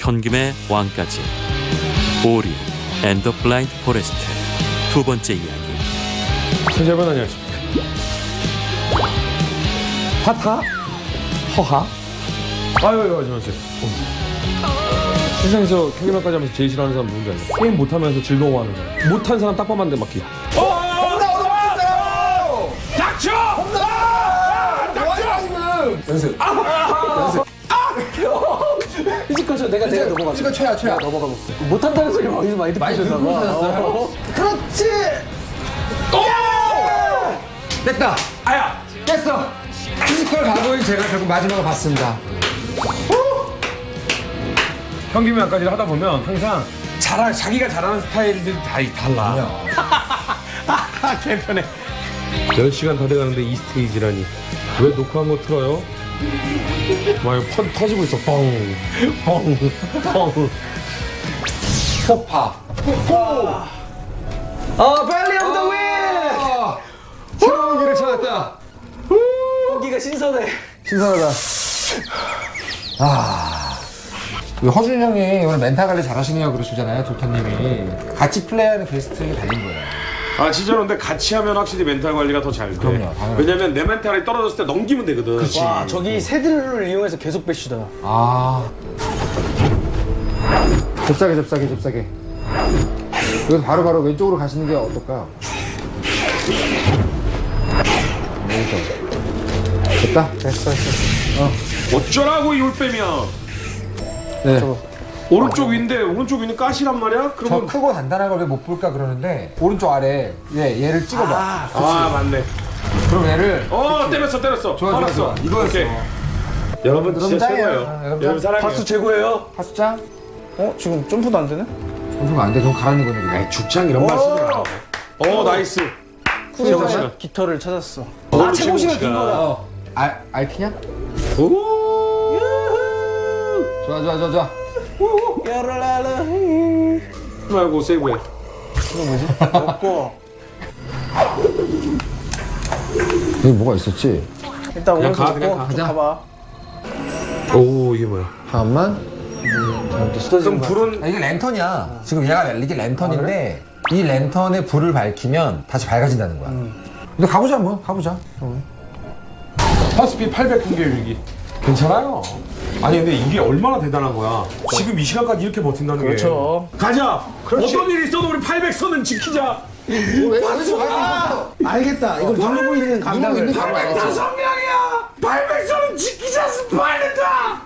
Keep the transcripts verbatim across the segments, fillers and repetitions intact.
현김의 왕까지 오리 앤 더 블라인드 포레스트 두 번째 이야기. 여러분 안녕하십니까. 하타? 허하? 아유 아유 하지 마세요. 세상에서 경기만까지 하면서 제일 싫어하는 사람 누군지 알죠? 게임 못하면서 즐거워하는 사람. 못한 사람 딱 봐만 돼 맞기. 어! 홈런 얻어맞았어요! 닥쳐! 홈런! 닥쳐! 연습. 아! 연습. 피지컬 쳐 내가 내가 넘어가. 피지컬 쳐야 쳐야. 넘어가 봤어. 못한다는 소리 많이 많이 많이 듣고 듣고 있었어요. 그렇지. 오! 됐다. 아야! 깼어. 피지컬 가보인 제가 결국 마지막을 봤습니다. 현김만까지를 하다 보면 항상 잘하, 자기가 잘하는 스타일들이 다 달라. 아, 개편해. 열 시간 다 돼가는데 이 스테이지라니. 왜 녹화한 거 틀어요? 막 펀 터지고 있어. 뻥, 뻥, 뻥. 포파. 포. 어, 빨리 오브 더 윈! 새로운 길을 찾았다. 공기가 신선해. 신선하다. 아. 허준 형이 오늘 멘탈 관리 잘하시네요 그러시잖아요, 조타님이. 같이 플레이하는 게스트에게 달린 거예요. 아 진짜로 근데 같이 하면 확실히 멘탈 관리가 더 잘 돼. 그럼요, 당연히. 왜냐면 내 멘탈이 떨어졌을 때 넘기면 되거든. 그치. 와, 저기 새들을 이용해서 계속 배시다. 아. 잽싸게 잽싸게 잽싸게. 여기서 바로 바로 왼쪽으로 가시는 게 어떨까? 여기서. 됐다? 됐어, 됐어. 어. 어쩌라고 이 올빼미야. 네. 저거. 오른쪽 위인데 오른쪽 위는 가시란 말이야? 저 그러면 크고 단단한 걸 왜 못 볼까 그러는데 오른쪽 아래 얘 얘를 찍어봐. 아, 아 맞네. 그럼 얘를 어 그치. 때렸어 때렸어. 좋아 좋아 좋아. 이거였어. 오케이. 여러분 진짜 짱이야. 최고예요. 아, 여러분 여러분 사랑해요. 박수 최고예요. 파수장? 어, 지금 점프도 안 되네? 점프가 안 돼. 그럼 가라는 거네. 그냥. 아이 죽창 이런 말 쓰지 마. 어 나이스. 쿠로가 시간. 깃털을 찾았어. 어, 아, 최고 시간 시간. 긴 거다. 어. 알 알키냐? 오. 좋아 좋아 좋아 좋아. 야랄랄라. 말고 세이브해. 이거 뭐지? 먹고. 여기 뭐가 있었지? 일단 그냥 오른쪽 가, 그냥 먹고 가. 좀 가자. 가봐. 오 이게 뭐야? 잠깐만. 그럼 불은 아, 이게 랜턴이야. 지금 얘가 이게 랜턴인데 이 랜턴에 불을 밝히면 다시 밝아진다는 거야. 근데 가보자 한번 가보자. 파스피 팔백 공개 일기. 괜찮아요. 아니 근데 이게 얼마나 대단한 거야. 지금 이 시간까지 이렇게 버틴다는 그렇죠. 게. 가자. 그렇지. 어떤 일이 있어도 우리 팔백 선은 지키자. 왜 가르쳐 갈수 있어? 알겠다. 이걸 누르고 있는 감각을. 있는 바로 나 알겠어. 성명이야. 팔백 선은 지키자 스파르타.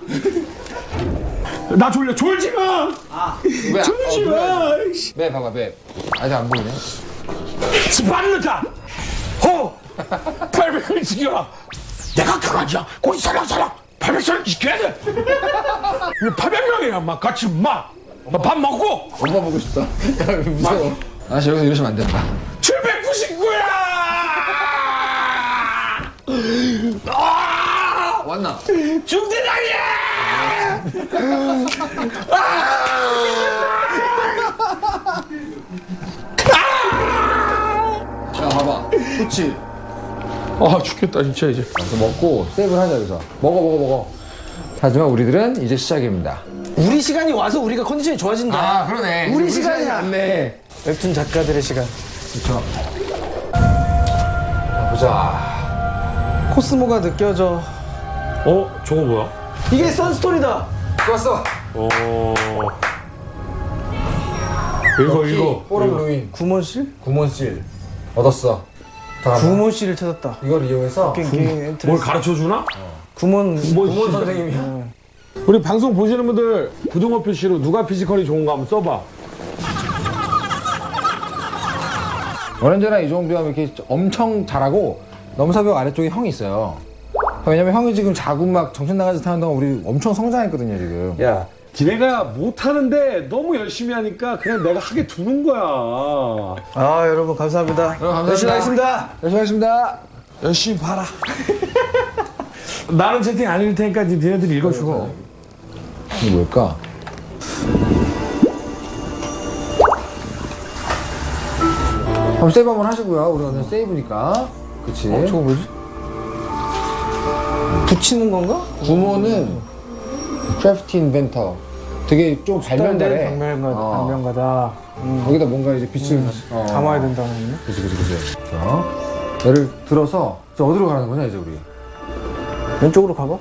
나 졸려. 졸지 마. 왜? 졸지 마. 매 봐봐 매. 아직 안 보이네. 스파르타. 호. 팔백을 지켜라. 내가 강하지야. 거기 살랑살랑. 팔백 선을 지켜야 돼. 우리 팔백 명이야. 막 같이 막. 밥 먹고. 엄마 보고 싶다. 야 무서워. 아 여기서 이러시면 안 된다. 칠백구십구야. 아! 왔나? 중대장이야. 야 봐봐. 그렇지. 아 죽겠다 진짜 이제. 그래서 먹고 세이브를 하자 여기서. 먹어 먹어 먹어. 하지만 우리들은 이제 시작입니다. 우리 시간이 와서 우리가 컨디션이 좋아진다. 아 그러네. 우리 시간이 안 네. 웹툰 작가들의 시간. 그렇죠. 보자. 코스모가 느껴져. 어 저거 뭐야? 이게 선스토리다. 좋았어. 어. 읽어 읽어. 포럼 루인. 구몬실? 구몬실 얻었어. 잠깐만. 구몬실을 찾았다. 이걸 이용해서 게임 게임 엔트리. 뭘 가르쳐 주나? 구몬 구몬 선생님이. 우리 방송 보시는 분들 부등호 표시로 누가 피지컬이 좋은가 한번 써봐. 언제나 이종규 하면 이렇게 엄청 잘하고 넘사벽 아래쪽에 형이 있어요. 왜냐면 형이 지금 자고 막 정신 나가지 하는 동안 우리 엄청 성장했거든요 지금. 야, 지네가 못하는데 너무 열심히 하니까 그냥 내가 하게 두는 거야. 아 여러분 감사합니다. 여러분, 감사합니다. 열심히 하겠습니다. 열심히 하겠습니다. 열심히 봐라. 나는 채팅 안 읽을 테니까 니네들이 읽어주고. 이게 뭘까? 그럼 세이브 한번 하시고요. 우리 오늘 세이브니까. 그치? 어, 저거 뭐지? 붙이는 건가? 구모는 크래프트 인벤터. 되게 좀 발명가래. 방면가다. 어. 방면가다. 음. 거기다 뭔가 이제 빛을 어. 담아야 된다는. 그치 그치 그치. 자, 얘를 들어서 이제 어디로 가는 거냐 이제 우리. 왼쪽으로 가봐.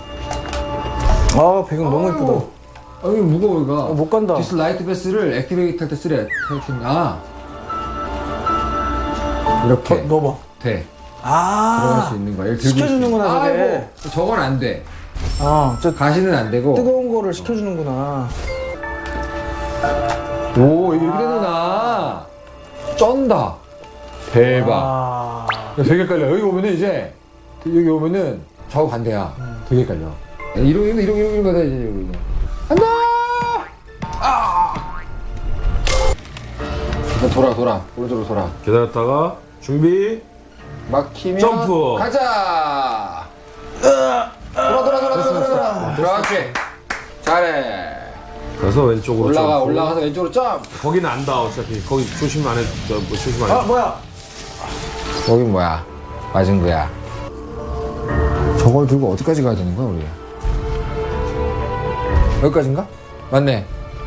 아 배경 너무 예쁘다. 아 이거 무거워 이거. 어, 못 간다. 디스 라이트 베스를 액티베이트 할 때 쓰래. 아 이렇게 더 넣어봐. 돼. 아. 들어갈 수 있는 거야. 얘를 들고 시켜주는구나, 있으면. 저게. 아이고, 저건 안 돼. 아, 저 가시는 안 되고. 뜨거운 거를 식혀주는구나. 오 이렇게 되는구나. 쩐다. 대박. 아. 야, 되게 헷갈려. 여기 오면은 이제 여기 오면은 좌우 반대야. 되게 헷갈려. 야, 이러고 있는 이러고 이러고 가다 이제 이러고 있는. 간다. 아. 일단 돌아 돌아 오른쪽으로 돌아. 기다렸다가 준비. 막히면 점프. 가자. 돌아 돌아 돌아 돌아 돌아. 그렇지. 잘해. 가서 왼쪽으로 올라가 점프. 올라가서 왼쪽으로 점. 거기는 안 닿아 어차피. 거기 조심 안 해. 저, 뭐 조심 안 해. 아 뭐야? 여긴 뭐야? 맞은 거야. 저걸 들고 어디까지 가야 되는 거야 우리? 여기까지인가? 맞네.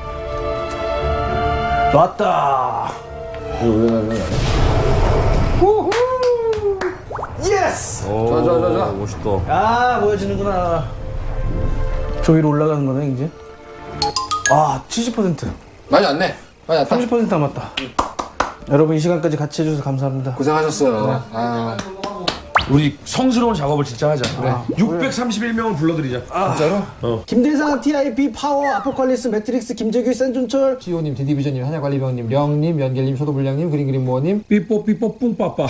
왔다. 이거 왜 가는 거야? 예스. 오, 좋아, 좋아, 좋아, 좋아. 멋있다. 아 보여지는구나. 저 위로 올라가는 거네 이제. 아 칠십 퍼센트. 많이 왔네. 많이 왔다. 삼십 퍼센트 남았다. 여러분 이 시간까지 같이 해줘서 감사합니다. 고생하셨어요. 아, 우리 성스러운 작업을 진짜 하자. 그래. 육백삼십일 명을 불러드리자. 진짜로? 김대상, 티아이피, 파워, 아포칼리스, 매트릭스, 김재규, 센존철. 지호님, 디디비전님, 한약관리병님, 령님, 연길님, 소도불량님, 그린그린모어님, 삐뽀 삐뽀 뿡빠빠.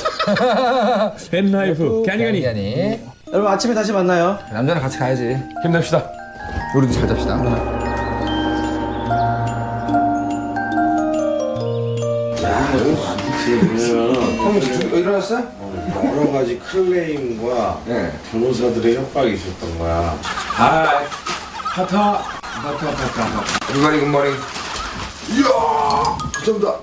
벤나이프. 가니가니. 야니. 여러분 아침에 다시 만나요. 남자랑 같이 가야지. 힘냅시다. 우리도 잘 잡시다. 형 일어났어요? 여러 가지 클레임과 네. 변호사들의 협박이 있었던 거야. 아, 하타. 하타, 하타, 하타. 굿머리 굿머리. 이야 감사합니다.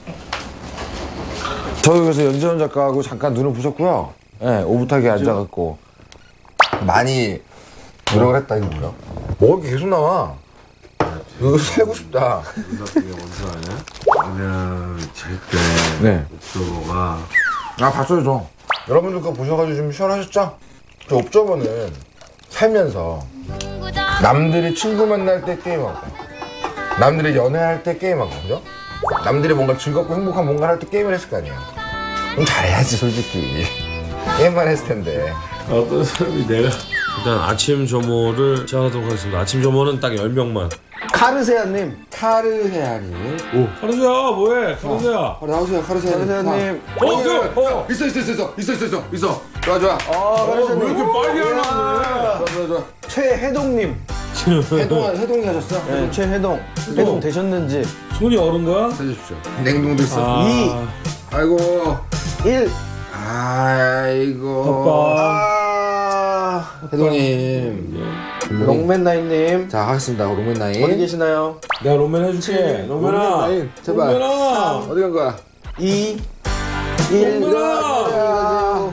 저희 그래서 연재원 작가하고 잠깐 눈을 부셨고요. 예, 네, 오붓하게 앉아갖고 많이 노력을 했다. 이거 뭐야? 먹을 게 계속 나와. 이거 살고 싶다. 그게 뭔지 아냐? 나는 잘때 네. 옥저버가 아 봤어요 저. 여러분들 그거 보셔가지고 좀 시원하셨죠? 저 옵저버는 살면서 남들이 친구 만날 때 게임하고 남들이 연애할 때 게임하고 그죠? 남들이 뭔가 즐겁고 행복한 뭔가를 할 때 게임을 했을 거 아니에요. 그럼 잘해야지 솔직히. 게임만 했을 텐데. 어떤 사람이 내가 일단 아침 점호를 시작하도록 하겠습니다. 아침 점호는 딱 열 명만. 카르세아님. 카르헤아님. 카르세야 뭐해? 카르세야. 바로 나오세요 카르헤아님. 카르세아님. 어, 그, 어. 있어 있어 있어 있어 있어 있어 있어 있어. 좋아 좋아. 아 왜 카르세아님. 이렇게 빨리 하려고 좋아 좋아 좋아. 최혜동님. 해동 해동이 하셨어? 네, 최혜동. 해동 되셨는지. 손이 얼은 거야? 해주십시오. 냉동도 있어. 아, 이. 아이고. 일. 아이고. 오빠. 아. 해동님. 롱맨나인님. 자 하겠습니다. 롱맨 나인. 어디 계시나요? 내가 롬맨 해줄게. 롬맨아. 롱맨 제발. 롬맨아. 어디 간 거야? 이. 일. 롬맨아.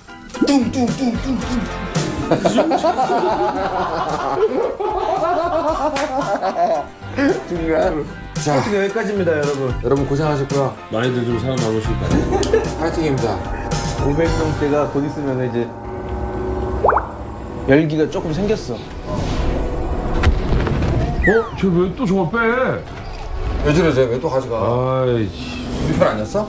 중간. 자 어떻게 여기까지입니다 여러분. 여러분 고생하셨고요. 많이들 좀 살아남으실 거예요. 파이팅입니다. 오백 명대가 곧 있으면 이제 열기가 조금 생겼어. 어? 쟤 왜 또 저걸 빼? 왜 저러세요? 왜 또 가져가? 아이씨. 우리 편 아니었어?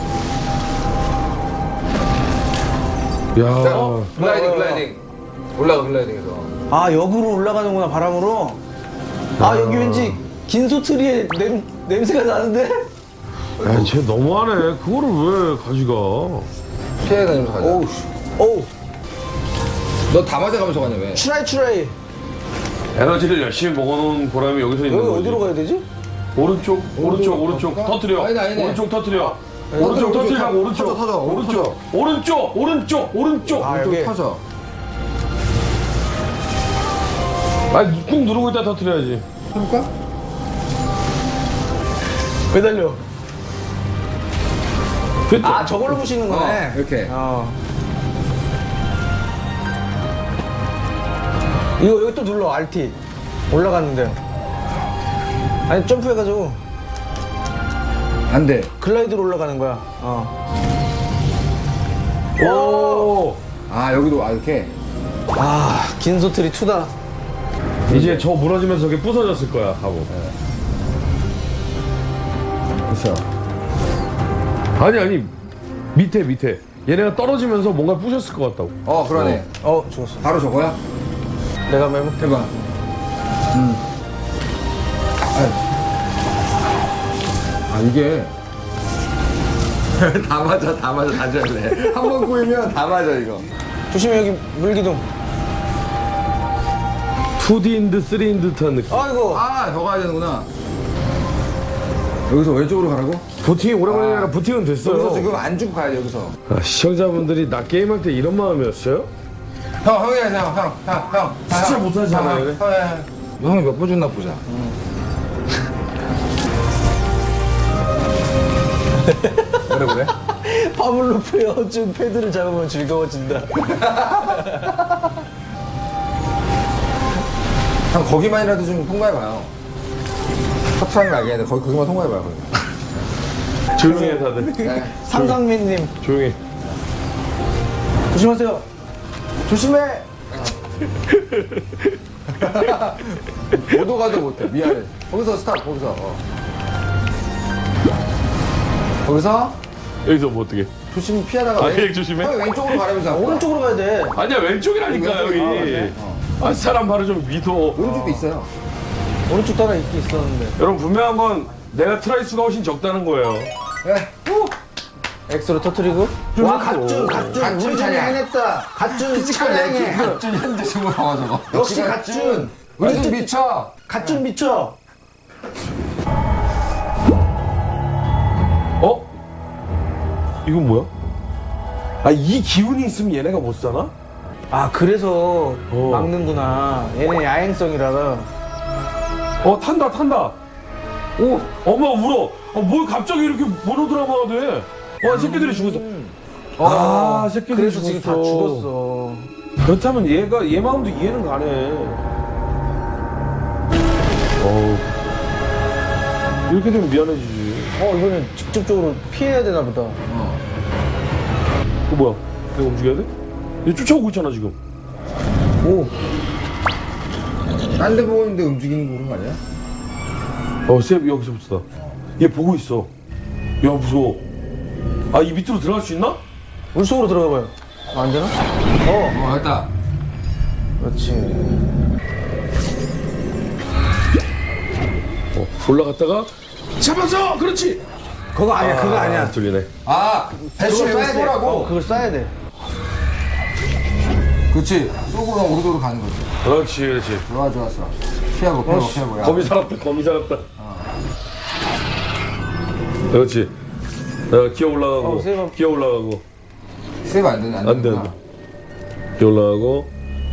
야. 자, 어, 글라이딩 글라이딩. 올라가 글라이딩에서. 아 역으로 올라가는구나 바람으로. 아 여기 왠지 긴소트리의 냄, 냄새가 나는데? 야, 쟤 너무하네. 그거를 왜 가져가? 피해 다니면서 가자. 오우 씨. 오우 너 다 맞아가면서 가냐 왜? 추라이 추라이. 에너지를 열심히 먹어놓은 보람이 여기서 있는 여기 거지. 어디로 가야 되지? 오른쪽, 오른쪽, 오른쪽. 갈까? 터트려. 아니다, 아니다. 오른쪽 터트려. 오른쪽, 오른쪽 오른쪽 터트리라고, 터- 오른쪽. 터져, 터져. 오른쪽. 오른쪽, 오른쪽, 오른쪽. 아, 좀 여기. 터져. 아니, 꾹 누르고 있다 터트려야지. 해볼까? 매달려. 됐죠? 아 저걸로 보시는 거네. 어, 이렇게. 어. 이거 여기 또 눌러 알티 올라갔는데. 아니 점프해가지고 안 돼. 글라이드로 올라가는 거야. 어. 오. 아, 여기도, 아, 이렇게. 아 긴소트리 투다. 이제 저 무너지면서 저게 부서졌을 거야, 하고. 그렇죠. 아니, 아니. 밑에, 밑에. 얘네가 떨어지면서 뭔가 부셨을 것 같다고. 어, 그러네. 어 죽었어. 바로 저거야? 내가 한번 해볼게. 해봐. 음. 아, 이게. 다 맞아, 다 맞아, 다 잘래. 한 번 꼬이면 다 맞아, 이거. 조심해 여기 물기둥. 투디인 듯 쓰리인 듯한 느낌. 아이고. 아, 더 가야 되는구나. 여기서 왼쪽으로 가라고? 부팅이 오래만이 아니라 부팅은 됐어요. 여기서 지금 안 주고 가야 돼, 여기서. 아, 시청자분들이 나 게임할 때 이런 마음이었어요? 형, 형이 형, 형, 형, 형. 진짜 못하잖아요, 그래? 형, 형. 형이 몇 번 줬나 보자. 그래, 그래? 파블로프의 어준 패드를 잡으면 즐거워진다. 형, 거기만이라도 좀 통과해봐요. 터트랑 나게 해. 거기, 거기만 통과해봐요, 거기. 조용히 해, 다들. 네. 삼상민님 조용히. 조심하세요. 조심해! 못 오가도 못해. 미안해. 거기서 스탑, 거기서. 어. 거기서 여기서 뭐 어떻게? 조심 피하다가. 아, 왼- 그냥 조심해? 형이 왼쪽으로 가려면서. 오른쪽으로 가야 돼. 아니야, 왼쪽이라니까, 왼쪽이- 여기. 아, 맞네. 어. 아, 사람 바로 좀 믿어. 오른쪽도 있어요. 오른쪽 따라 있긴 있었는데. 여러분, 분명한 건 내가 트라이 수가 훨씬 적다는 거예요. 네. 엑스로 터트리고. 와 갓준 갓준 갓준 우리 중에 차량. 해냈다. 갓준 피지컬 차량해. 렉 갓준 현대 중으로 나와 저거. 역시 갓준. 우리 좀 미쳐. 갓준 미쳐. 어? 이건 뭐야? 아, 이 기운이 있으면 얘네가 못 사나? 아 그래서 어. 막는구나. 얘는 야행성이라서. 어, 탄다, 탄다. 오, 엄마 울어. 어, 뭘 갑자기 이렇게 모노드라마가 돼? 어, 새끼들이 죽었어. 아, 새끼들이 그래서 죽었어. 지금 다 죽었어. 그렇다면 얘가, 얘 마음도 이해는 가네. 어우. 이렇게 되면 미안해지지. 어 이거는 직접적으로 피해야 되나 보다. 어. 어, 뭐야? 내가 움직여야 돼? 얘 쫓아오고 있잖아, 지금. 오. 딴 데 보고 있는데 움직이는 거 그런 거 아니야? 어, 쌤, 여기서 보다. 얘 보고 있어. 야, 무서워. 아, 이 밑으로 들어갈 수 있나? 물속으로 들어가봐요. 안 되나? 어 어, 됐다. 그렇지. 어, 올라갔다가 잡았어! 그렇지! 그거 아니야 그거 아니야. 들리네. 아, 배수를 그걸 쏴야 돼. 쏘라고? 어 그걸 쏴야 돼. 그렇지. 쏘고 나 오른쪽으로 가는 거지. 그렇지, 그렇지. 좋아, 좋았어. 피하고, 피하고, 피하고. 야. 거미 살았다, 거미 살았다. 그렇지. 야, 기어 올라가고, 어, 세이브. 기어 올라가고. 세이브 안 되네, 안 안 돼, 되는구나. 안 돼. 기어 올라가고.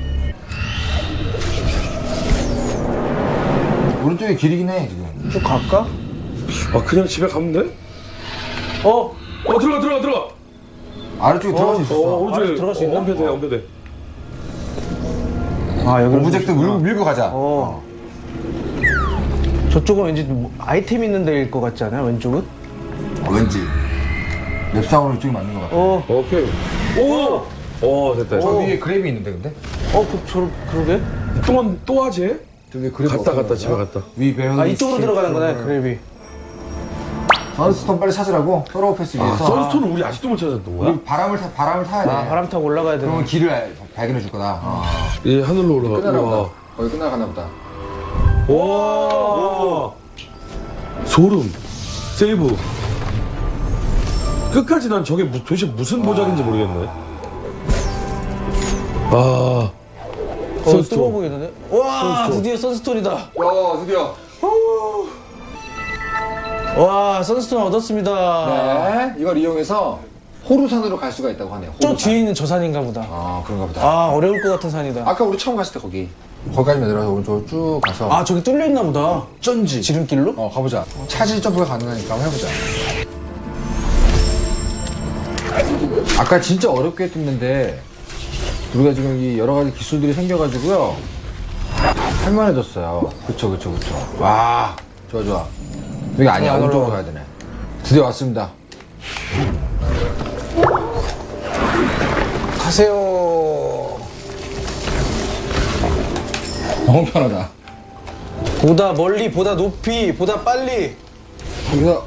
오른쪽에 길이긴 해, 지금. 쭉 갈까? 아, 그냥 집에 가면 돼? 어 어, 들어가, 들어가, 들어가! 아래쪽에 들어갈 수 있었어. 어, 오른쪽에 들어갈 수 있나? 어, 엄폐돼, 엄폐돼. 아 여기 오브젝트 밀고, 밀고 가자. 어. 저쪽은 왠지 뭐 아이템 있는 데일 것 같지 않아요? 왼쪽은? 어, 왠지. 맵상으로 이쪽이 맞는 것 같아. 어. 오케이. 오! 어, 됐다. 저 어, 위에 그랩이 있는데, 근데? 어, 그, 저, 그러게? 또, 또 하지? 저기 그랩 갔다, 갔다, 집에 갔다. 위 배우. 아, 이쪽으로 들어가는 거네, 그랩이. 선스톤 빨리 찾으라고? 서로우 패스 아, 위해서. 선스톤을 우리 아직도 못 찾았던 거야? 우리 바람을 타, 바람을 타야 돼. 아, 바람 타고 올라가야 되는 그러면 길을 알- 발견해 줄 거다. 어. 얘 하늘로 올라가. 끝나나 우와. 보다. 거의 끝나가나 보다. 와. 소름. 세이브. 끝까지 난 저게 무, 도대체 무슨 보작인지 모르겠네. 아. 어, 뜨거워 선스톤. 보이는데? 와, 선스톤. 드디어 선스톤이다. 야, 드디어. 와, 선스톤 얻었습니다. 네. 이걸 이용해서 호루산으로 갈 수가 있다고 하네요. 저 호루산. 뒤에 있는 저 산인가 보다. 아, 그런가 보다. 아, 어려울 것 같은 산이다. 아까 우리 처음 갔을 때 거기. 거기까지 내려가서 오른쪽으로 쭉 가서. 아, 저기 뚫려 있나 보다. 쩐지. 지름길로? 어, 가보자. 차지 점프가 가능하니까 한번 해보자. 아까 진짜 어렵게 했는데 우리가 지금 이 여러 가지 기술들이 생겨가지고요. 할만해졌어요. 그쵸, 그쵸, 그쵸. 와. 좋아, 좋아. 여기 아니야. 안 오른쪽으로 올라가. 가야 되네. 드디어 왔습니다. 가세요. 너무 편하다. 보다 멀리, 보다 높이, 보다 빨리. 여기서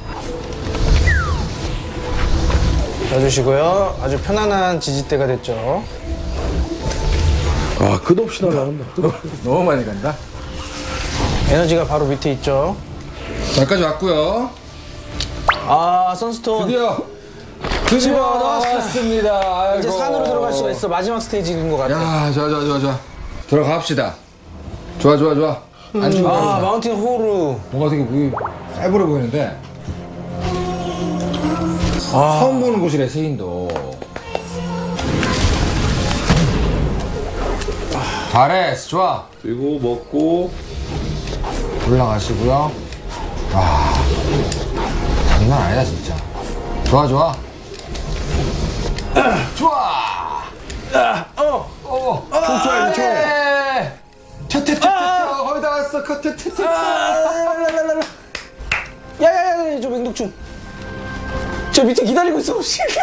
놔주시고요. 아주 편안한 지지대가 됐죠. 아 끝없이 날아간다. 너무 많이 간다. 에너지가 바로 밑에 있죠. 여기까지 왔고요. 아, 선스톤. 드디어 집어 넣었어. 왔습니다. 이제 아이고. 산으로 들어갈 수가 있어. 마지막 스테이지인 것 같아. 야, 좋아, 좋아, 좋아, 좋아. 들어갑시다. 좋아, 좋아, 좋아. 안 죽어. 아, 마운틴 호루. 뭔가 되게 보이, 쌀보려 보이는데. 아. 처음 보는 곳이래, 세인도. 잘했어, 좋아. 그리고 먹고 올라가시고요. 와, 장난 아니다, 진짜. 좋아, 좋아. 좋아! 어. 어, 좋아, 좋아. 퇴퇴퇴퇴 거의 다 왔어. 퇴퇴퇴퇴. 야야야, 저 맹독충. 저 밑에 기다리고 있어.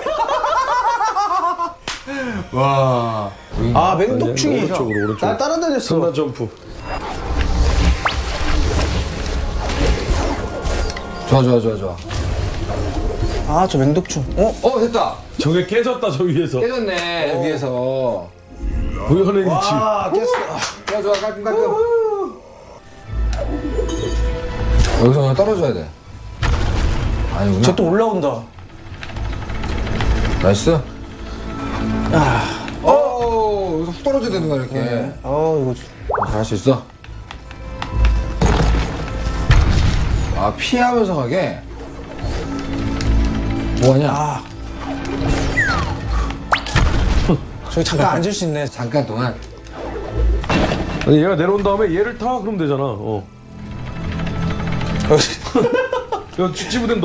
와. 아, 맹독충이 오른쪽으로 오른쪽으로. 나 따라다녔어. 순간 점프. 좋아, 좋아, 좋아, 좋아. 아, 저 맹독충. 어? 어, 됐다. 저게 깨졌다 저 위에서. 깨졌네, 위에서. 우연의 위치. 아, 깼어. 좋아, 좋아, 깔끔, 깔끔. 여기서 그냥 떨어져야 돼. 아니구나. 쟤 또 올라온다. 나이스. 아. 어, 여기서 훅 떨어져야 되는 거야, 이렇게. 네. 어, 이거. 잘할 수 있어. 아, 피하면서 가게. 뭐하냐? 아. 저기 잠깐 앉을 수 있네. 잠깐 동안. 아니 얘가 내려온 다음에 얘를 타 그러면 되잖아. 어. 야 찌부된다.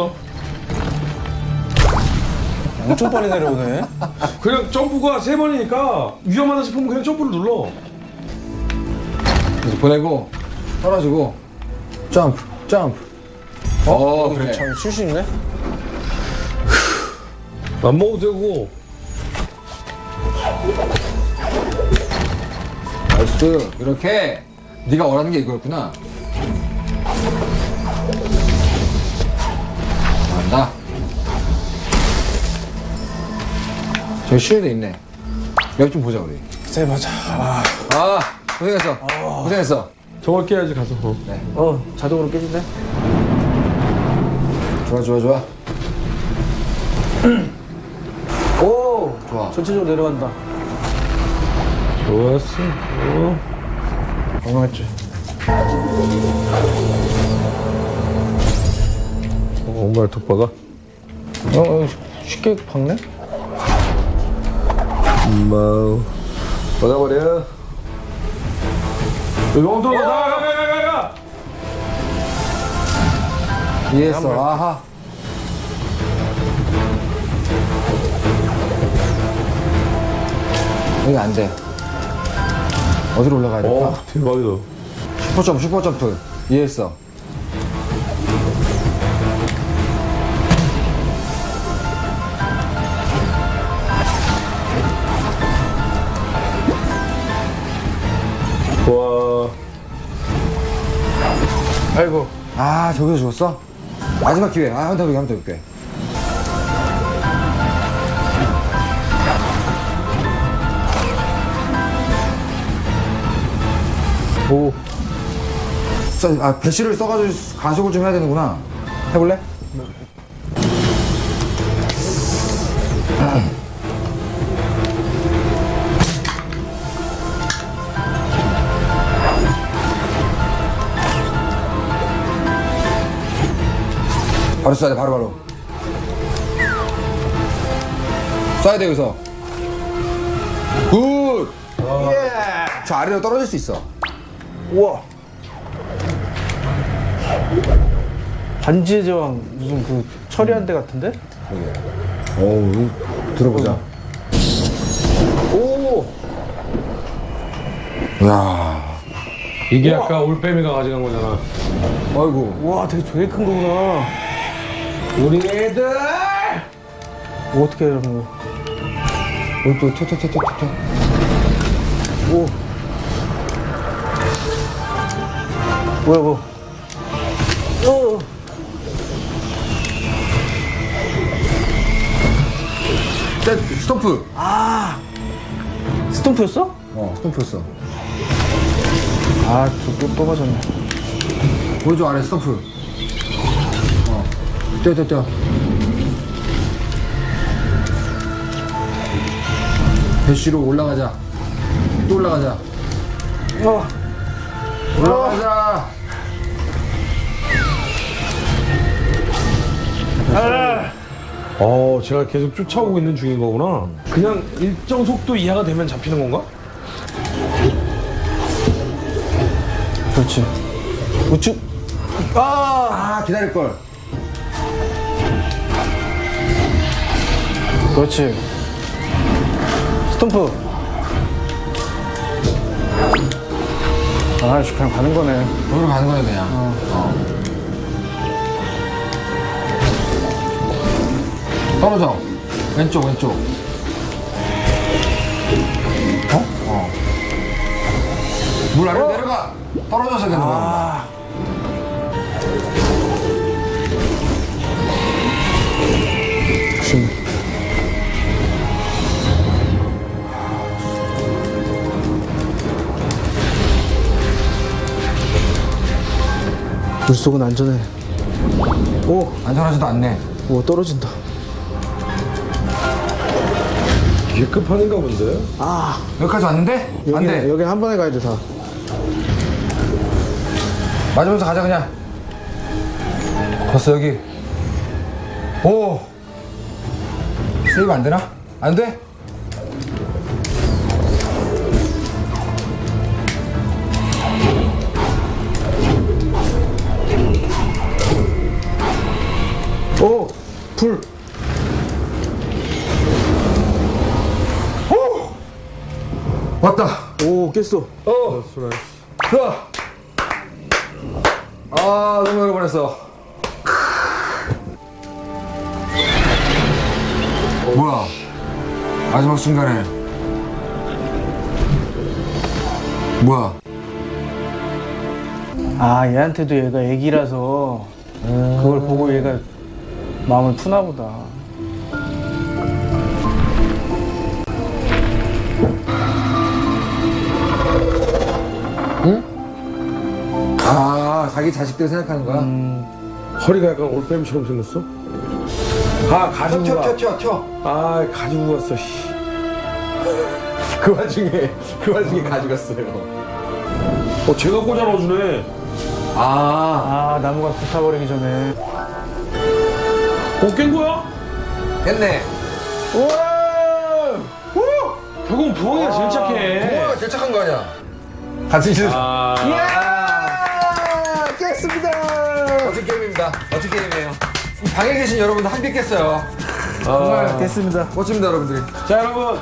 엄청 빨리 내려오네. 그냥 점프가 세 번이니까 위험하다 싶으면 그냥 점프를 눌러. 그래서 보내고, 떨어지고, 점프, 점프. 어, 그래. 참, 쉴 수 있네. 안 먹어도 되고. 나이스. 이렇게 네가 원하는 게 이거였구나. 잘한다. 저기 쉴드 있네. 여기 좀 보자 우리. 세 맞아. 아, 아, 고생했어. 고생했어. 저걸 깨야지 가서. 어. 어, 자동으로 깨진대. 좋아, 좋아, 좋아. 오, 좋아. 전체적으로 내려간다. 좋았어. 어. 건강했지. 어, 엄마의 톱바가. 어, 어, 쉽게 박네? 엄마. 받아버려. 영 들어가. 가, 가, 가, 가, 가. 이해했어. 아하. 여기 안 돼. 어디로 올라가야 될까? 어, 대박이다. 슈퍼점프, 슈퍼점프. 이해했어. 와. 아이고. 아, 저기서 죽었어? 마지막 기회. 아, 한 번 더 볼게, 한 번 더 볼게. 오. 써, 아, 배시를 써가지고 가속을 좀 해야 되는구나. 해볼래? 바로 쏴야 돼, 바로, 바로. 쏴야 돼, 여기서. 굿! 예. 저 아래로 떨어질 수 있어. 우와. 반지의 제왕 무슨 그 처리한 데 같은데? 어우, 이거 들어보자. 오. 이야. 이게 아까 올빼미가 가져간 거잖아. 아이고. 와, 되게 되게 큰 거구나. 우리 애들! 뭐 어떻게 이러는 거야? 어, 또, 튀, 튀, 튀, 튀, 튀. 오. 뭐야, 뭐. 어. 자, 스톰프. 아. 스톰프였어? 어, 스톰프였어. 아, 저 또, 또 맞았네. 보여줘, 아래 스톰프. 어. 뛰어, 뛰어, 뛰어. 배쉬로 올라가자. 또 올라가자. 어. 올라가자. 어, 제가 계속 쫓아오고 있는 중인 거구나. 그냥 일정 속도 이하가 되면 잡히는 건가? 그렇지. 우측. 아! 아, 기다릴걸. 그렇지. 스톰프. 아, 그냥 가는 거네. 거기로 가는 거야, 그냥. 어. 어. 떨어져. 왼쪽, 왼쪽. 어? 어. 물 아래로 내려가. 떨어져서 되는 거야. 아. 조심. 물속은 안전해. 오, 안전하지도 않네. 오, 떨어진다. 이게 끝판인가 본데? 아, 여기까지 왔는데? 안 여기, 돼. 여기 한 번에 가야 돼, 다. 맞으면서 가자, 그냥. 봤어, 여기. 오! 세이브 안 되나? 안 돼? 오, 불. 왔다. 오, 깼어. 어. 좋아. 아, 너무 오래 보냈어. 뭐야? 마지막 순간에. 뭐야? 아, 얘한테도 얘가 애기라서 그걸 보고 얘가 마음을 푸나 보다. 아, 자기 자식들 생각하는 거야? 허리가 약간 올빼미처럼 생겼어? 아, 가지고 튀어, 가. 튀어, 튀어, 튀어. 아, 가지고 갔어, 씨. 그 와중에, 그 와중에 가져갔어요. 어, 제가 꽂아 넣어주네. 아, 아, 나무가 불타버리기 전에. 어, 깬 거야? 됐네. 우와! 오! 결국은 부엉이가 제일 착해. 뭐야, 제일 착한 거 아니야? 같이 있어. 아, 이야! 깼습니다! 멋진 게임입니다. 멋진 게임이에요. 방에 계신 여러분들 한 개 깼어요. 정말 깼습니다. 멋집니다, 여러분들이. 자, 여러분.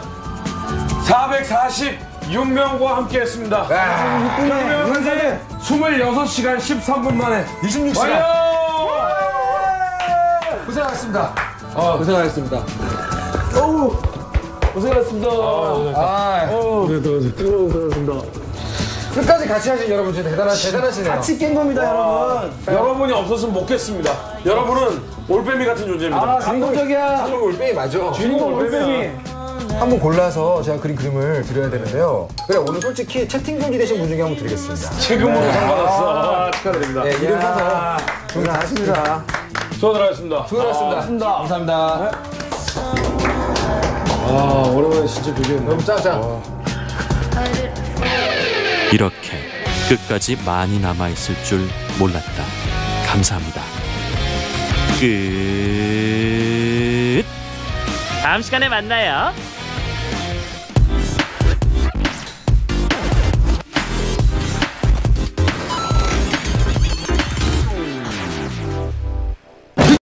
사백사십육 명과 함께 했습니다. 아, 그러면 이십육 시간 십삼 분 만에 이십육 시간. 완료! 고생하셨습니다. 어. 고생하셨습니다. 어우! 고생하셨습니다. 아, 고생하셨습니다. 끝까지 같이 하신 여러분 진짜 대단하, 대단하시네요. 같이 깬 겁니다, 여러분. 여러분이 없었으면 못 깼습니다. 여러는 올빼미 같은 존재입니다. 아, 감동적이야. 한국 올빼미 맞아. 주인공 올빼미. 한 번 골라서 제가 그린 그림을 드려야 되는데요. 그래, 오늘 솔직히 채팅 금지 되신 분 중에 한 분 드리겠습니다. 지금으로 상 받았어. 아, 축하드립니다. 네, 이름 사서 고생하셨습니다. 수고하셨습니다. 수고하셨습니다. 감사합니다. 아, 오랜만에 진짜 비교했네. 여러분, 짱짱. 이렇게 끝까지 많이 남아있을 줄 몰랐다. 감사합니다. 끝. 다음 시간에 만나요.